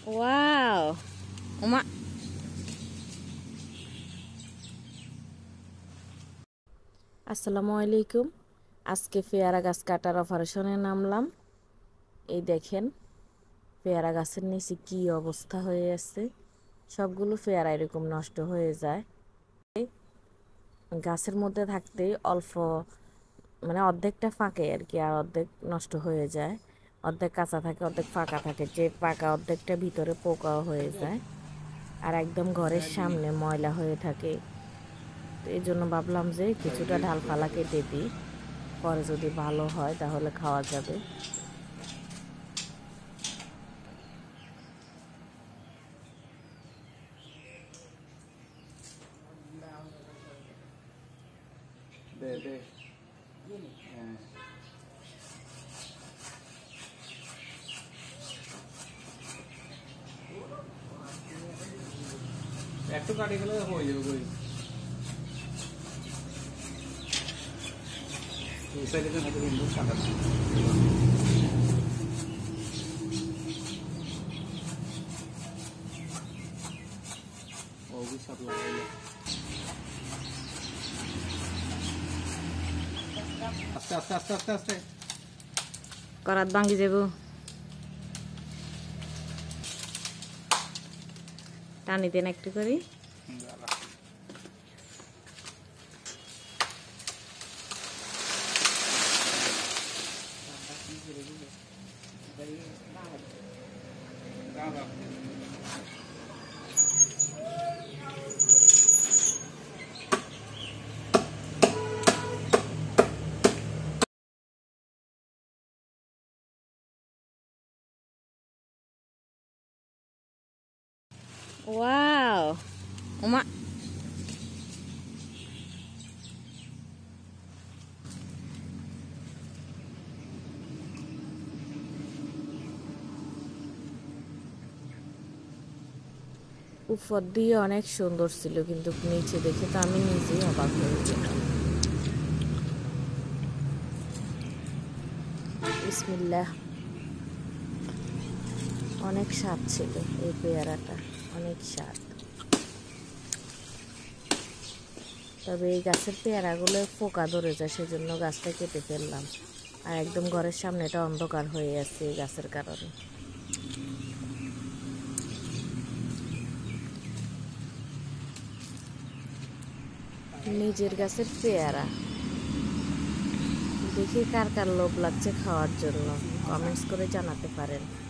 Wow ওমা আসসালামু আলাইকুম। আজকে পেয়ারা গাছ কাটার অপারেশনে নামলাম। এই দেখেন পেয়ারা গাছের নিচে কি অবস্থা হয়ে আছে। সবগুলো পেয়ারা এরকম নষ্ট হয়ে যায়। গাছের মধ্যে থাকতে অল্প মানে অর্ধেকটা ফাঁকে আর কি, আর অর্ধেক নষ্ট হয়ে যায়। অর্ধেক কাঁচা থাকে, অর্ধেক ফাঁকা থাকে। যে পাকা অর্ধেকটা ভিতরে পোকাও হয়ে যায়, আর একদম ঘরের সামনে ময়লা হয়ে থাকে। তো এই জন্য ভাবলাম যে কিছুটা ডালপালা কেটে দিই, পরে যদি ভালো হয় তাহলে খাওয়া যাবে। একটু কাটি গেলে হয়ে যাবে বই। এই সাইডে তো নাকি উইন্ডো কাটা আছে। ও भी सब लगाइए। আস্তে আস্তে আস্তে আস্তে আস্তে করাত ভাঙি যাব। টানি দেন একটু করে। ওয়াও ওমা উপর দিয়ে অনেক সুন্দর ছিল, কিন্তু নিচে দেখে তো আমি নিজেই অবাক হয়ে গেলাম। বিসমিল্লাহ। অনেক স্বাদ ছিল এই পেয়ারাটা, অনেক স্বাদ। তবে এই গাছের পেয়ারাগুলো পোকা ধরে যায়, সেজন্য গাছটা কেটে ফেললাম। আর একদম ঘরের সামনেটা অন্ধকার হয়ে আছে এই গাছের কারণে। নিজের গাছের পেয়ারা দেখে কার কার লোভ লাগছে খাওয়ার জন্য কমেন্টস করে জানাতে পারেন।